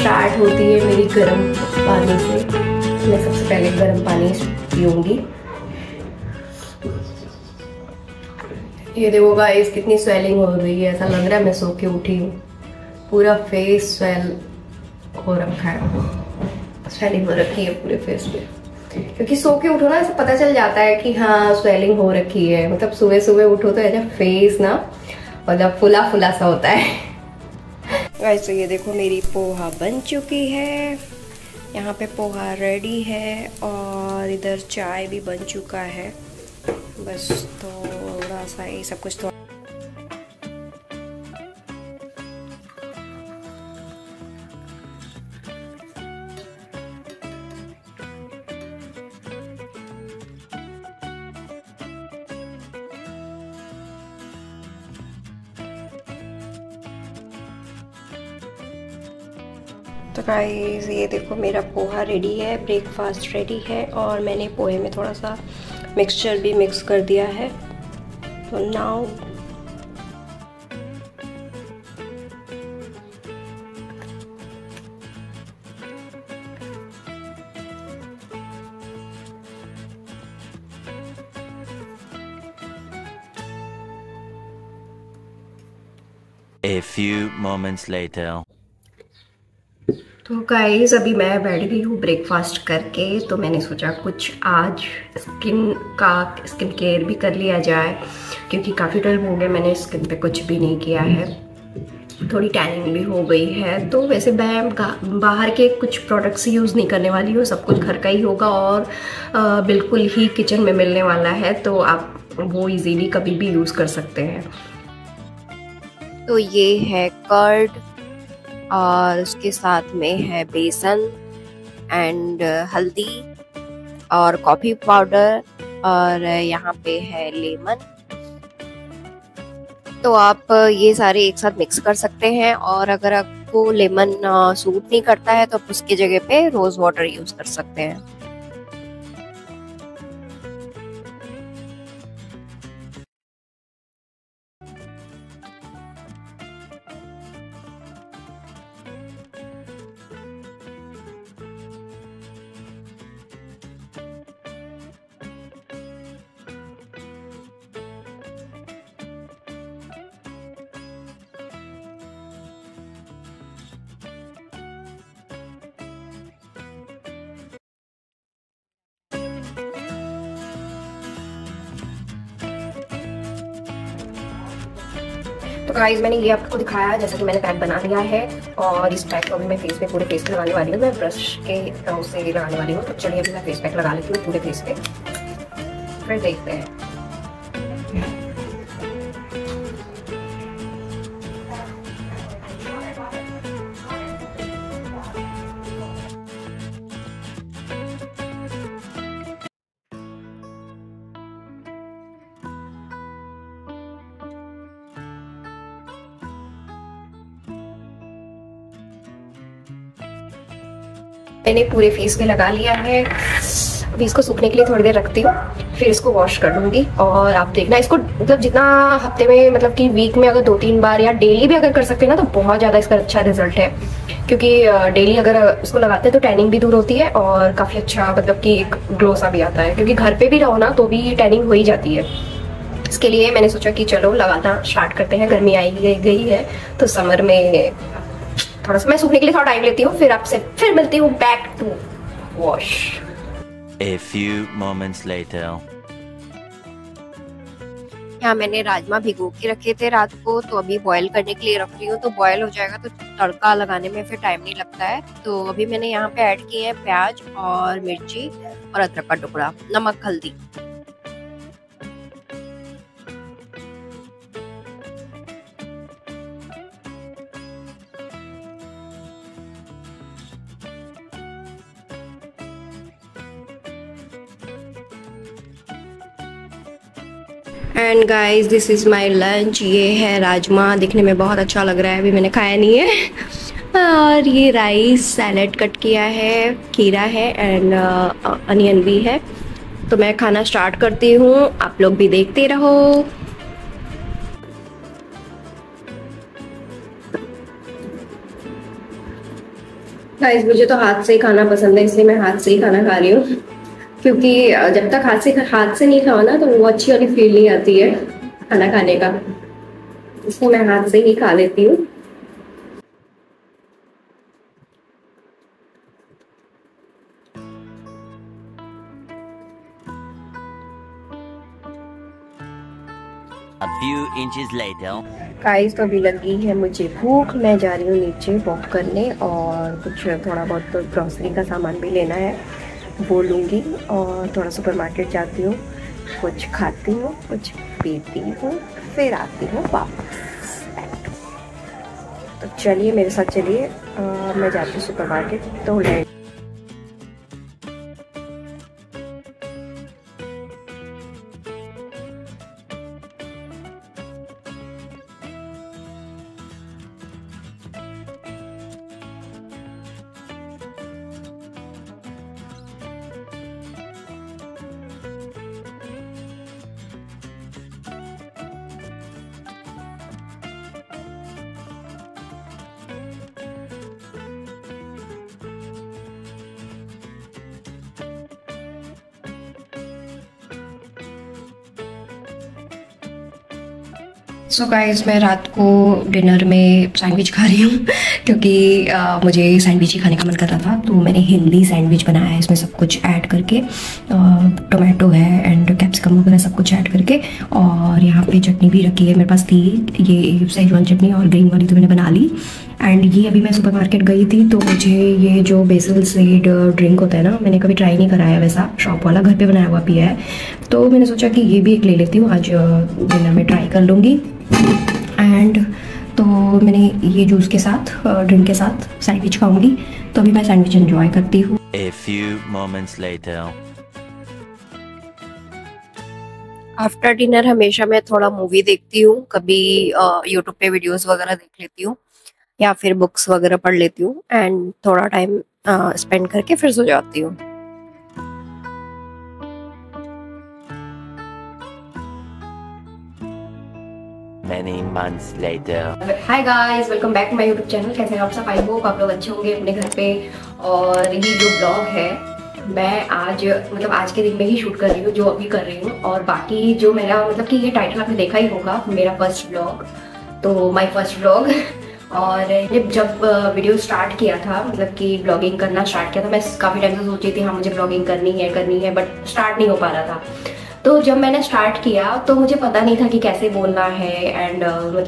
Start होती है मेरी गर्म पानी से। मैं सबसे पहले गर्म पानी पीऊँगी। ये देखो गाइस कितनी स्वेलिंग हो गई है, ऐसा लग रहा है मैं सो के उठी हूँ। पूरा फेस स्वेल हो रखा है, स्वेलिंग हो रखी है पूरे फेस पे। क्योंकि सो के उठो ना, ऐसे पता चल जाता है कि हाँ स्वेलिंग हो रखी है। मतलब सुबह सुबह उठो तो ऐसा फेस ना मतलब फुला फुला सा होता है। वैसे ये देखो मेरी पोहा बन चुकी है, यहाँ पे पोहा रेडी है और इधर चाय भी बन चुका है। बस थोड़ा सा ये सब कुछ तो गाइस ये देखो मेरा पोहा रेडी है, ब्रेकफास्ट रेडी है और मैंने पोहे में थोड़ा सा मिक्सचर भी मिक्स कर दिया है। तो now A few moments later. तो गाइस अभी मैं बैठ गई हूँ ब्रेकफास्ट करके। तो मैंने सोचा कुछ आज स्किन केयर भी कर लिया जाए, क्योंकि काफ़ी टाइम हो गया मैंने स्किन पे कुछ भी नहीं किया है। थोड़ी टैनिंग भी हो गई है। तो वैसे मैं बाहर के कुछ प्रोडक्ट्स यूज़ नहीं करने वाली हूँ, सब कुछ घर का ही होगा और बिल्कुल ही किचन में मिलने वाला है। तो आप वो इजीली कभी भी यूज़ कर सकते हैं। तो ये है कर्ड और उसके साथ में है बेसन एंड हल्दी और कॉफ़ी पाउडर और यहाँ पे है लेमन। तो आप ये सारे एक साथ मिक्स कर सकते हैं और अगर आपको लेमन सूट नहीं करता है तो आप उसकी जगह पे रोज़ वाटर यूज़ कर सकते हैं। तो गाइस मैंने ये आपको दिखाया, जैसा कि मैंने पैक बना लिया है और इस पैक को अभी मैं फेस पे पूरे फेस पे लगाने वाली हूँ। मैं ब्रश के से लगाने वाली हूँ। तो चलिए अभी मैं फेस पैक लगा लेती हूँ पूरे फेस पे, फिर देखते हैं। मैंने पूरे फेस पे लगा लिया है। अभी इसको सूखने के लिए थोड़ी देर रखती हूँ, फिर इसको वॉश कर लूँगी। और आप देखना इसको मतलब जितना हफ्ते में मतलब कि वीक में अगर 2-3 बार या डेली भी अगर कर सकते हैं ना तो बहुत ज़्यादा इसका अच्छा रिजल्ट है। क्योंकि डेली अगर इसको लगाते हैं तो टैनिंग भी दूर होती है और काफ़ी अच्छा मतलब कि एक ग्लो सा भी आता है। क्योंकि घर पे भी रहो ना तो भी टैनिंग हो ही जाती है। इसके लिए मैंने सोचा कि चलो लगाना स्टार्ट करते हैं। गर्मी आई गई है तो समर में थोड़ा सा मैं सूखने के लिए थोड़ा टाइम लेती हूँ, फिर आपसे फिर मिलती हूँ back to wash. A few moments later. यहाँ मैंने राजमा भिगो के रखे थे रात को, तो अभी बॉईल करने के लिए रख रही हूँ। तो बॉईल हो जाएगा तो तड़का लगाने में फिर टाइम नहीं लगता है। तो अभी मैंने यहाँ पे ऐड किए हैं प्याज और मिर्ची और अदरक का टुकड़ा, नमक, हल्दी। And guys this is my lunch. ये है राजमा, दिखने में बहुत अच्छा लग रहा है, अभी मैंने खाया नहीं है। और ये राइस सैलेड कट किया है, खीरा है एंड अनियन भी है। तो मैं खाना स्टार्ट करती हूँ, आप लोग भी देखते रहो। गाइस मुझे तो हाथ से ही खाना पसंद है, इसलिए मैं हाथ से ही खाना खा रही हूँ। क्योंकि जब तक हाथ से नहीं खाओ ना तो वो अच्छी वाली फील नहीं आती है खाना खाने का, इसलिए मैं हाथ से ही खा लेती हूँ। A few inches later. Guys तो अभी लगी है मुझे भूख, मैं जा रही हूँ नीचे वॉक करने और कुछ थोड़ा बहुत तो ग्रॉसरी का सामान भी लेना है वो लूँगी, और थोड़ा सुपरमार्केट जाती हूँ, कुछ खाती हूँ, कुछ पीती हूँ, फिर आती हूँ वापस। तो चलिए मेरे साथ चलिए, मैं जाती हूँ सुपरमार्केट। तो सो गाइस मैं रात को डिनर में सैंडविच खा रही हूँ क्योंकि मुझे सैंडविच ही खाने का मन कर रहा था। तो मैंने हेल्दी सैंडविच बनाया है, इसमें सब कुछ ऐड करके, टोमेटो है एंड कैप्सिकम वगैरह सब कुछ ऐड करके, और यहाँ पे चटनी भी रखी है मेरे पास थी, ये शेजवान चटनी, और ग्रीन वाली तो मैंने बना ली। एंड ये अभी मैं सुपरमार्केट गई थी तो मुझे ये जो बेसिल सीड ड्रिंक होता है ना, मैंने कभी ट्राई नहीं कराया वैसा शॉप वाला, घर पे बनाया हुआ पिया है, तो मैंने सोचा कि ये भी एक ले लेती हूँ, आज डिनर में ट्राई कर लूँगी। एंड तो मैंने ये जूस के साथ, ड्रिंक के साथ सैंडविच खाऊंगी, तो अभी मैं सैंडविच एंजॉय करती हूँ। A few moments later. After dinner हमेशा मैं थोड़ा मूवी देखती हूँ, कभी यूट्यूब पे वीडियोस वगैरह देख लेती हूँ या फिर बुक्स वगैरह पढ़ लेती हूँ, एंड थोड़ा टाइम स्पेंड करके फिर सो जाती हूँ। Many months later. Hi guys, welcome back to my YouTube channel. कैसे हैं आप सब? आई होप आप लोग अच्छे होंगे अपने घर पे। और ये जो ब्लॉग है मैं आज आज के दिन में ही शूट कर रही हूँ, जो अभी कर रही हूँ, और बाकी जो मेरा कि ये टाइटल आपने देखा ही होगा, मेरा फर्स्ट ब्लॉग, तो माय फर्स्ट ब्लॉग। और जब वीडियो स्टार्ट किया था, कि ब्लॉगिंग करना स्टार्ट किया था, मैं काफ़ी टाइम से सोची थी हाँ मुझे ब्लॉगिंग करनी है, बट स्टार्ट नहीं हो पा रहा था। तो जब मैंने स्टार्ट किया तो मुझे पता नहीं था कि कैसे बोलना है, एंड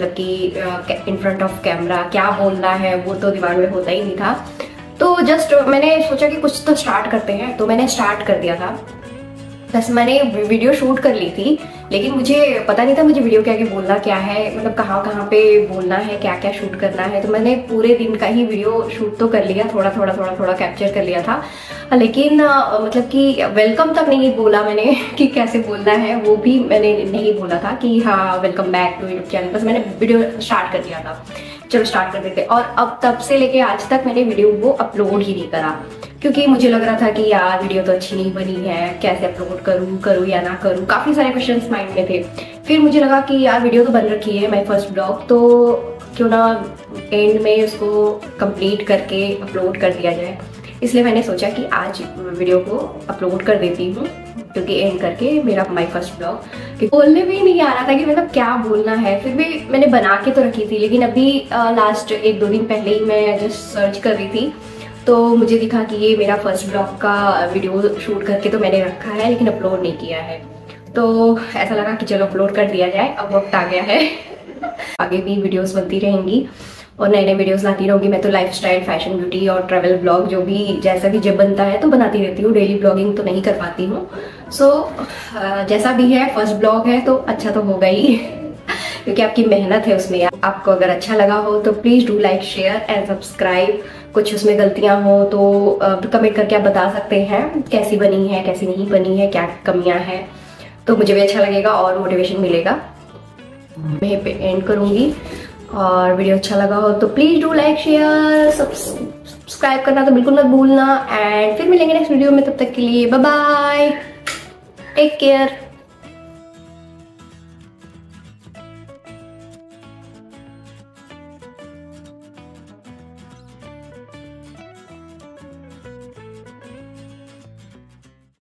कि इन फ्रंट ऑफ कैमरा क्या बोलना है, वो तो दिमाग में होता ही नहीं था। तो जस्ट मैंने सोचा कि कुछ तो स्टार्ट करते हैं, तो मैंने स्टार्ट कर दिया था। बस मैंने वीडियो शूट कर ली थी, लेकिन मुझे पता नहीं था मुझे वीडियो के आगे बोलना क्या है, कहाँ कहाँ पे बोलना है, क्या क्या शूट करना है। तो मैंने पूरे दिन का ही वीडियो शूट तो कर लिया, थोड़ा कैप्चर कर लिया था, लेकिन कि वेलकम तक नहीं बोला मैंने कि कैसे बोलना है, वो भी मैंने नहीं बोला था कि हाँ welcome back to YouTube channel. बस मैंने वीडियो स्टार्ट कर दिया था, चलो स्टार्ट कर देते। और अब तब से लेके आज तक मैंने वीडियो को अपलोड ही नहीं करा, क्योंकि मुझे लग रहा था कि यार वीडियो तो अच्छी नहीं बनी है, कैसे अपलोड करूँ या ना करूँ, काफ़ी सारे क्वेश्चंस माइंड में थे। फिर मुझे लगा कि यार वीडियो तो बन रखी है, माय फर्स्ट ब्लॉग, तो क्यों ना एंड में उसको कंप्लीट करके अपलोड कर दिया जाए। इसलिए मैंने सोचा कि आज वीडियो को अपलोड कर देती हूँ, क्योंकि एंड करके मेरा माय फर्स्ट ब्लॉग बोलने भी नहीं आ रहा था कि क्या बोलना है। फिर भी मैंने बना के तो रखी थी, लेकिन अभी लास्ट 1-2 दिन पहले ही मैं जस्ट सर्च कर रही थी, तो मुझे दिखा कि ये मेरा फर्स्ट ब्लॉग का वीडियो शूट करके तो मैंने रखा है, लेकिन अपलोड नहीं किया है। तो ऐसा लगा कि चलो अपलोड कर दिया जाए, अब वक्त आ गया है। आगे भी वीडियोस बनती रहेंगी और नए नए वीडियोस लाती रहूँगी। मैं तो लाइफस्टाइल, फैशन, ब्यूटी और ट्रैवल ब्लॉग जो भी जैसा भी जब बनता है तो बनाती रहती हूँ। डेली ब्लॉगिंग तो नहीं कर पाती हूँ। सो जैसा भी है फर्स्ट ब्लॉग है तो अच्छा तो होगा ही क्योंकि आपकी मेहनत है उसमें। आपको अगर अच्छा लगा हो तो please do like, share and subscribe. कुछ उसमें गलतियाँ हो तो कमेंट करके आप बता सकते हैं कैसी बनी है, कैसी नहीं बनी है, क्या कमियाँ हैं, तो मुझे भी अच्छा लगेगा और मोटिवेशन मिलेगा। मैं पे एंड करूँगी, और वीडियो अच्छा लगा हो तो please do like, share, subscribe करना तो बिल्कुल मत भूलना। एंड फिर मिलेंगे नेक्स्ट वीडियो में, तब तक के लिए बाय बाय, टेक केयर।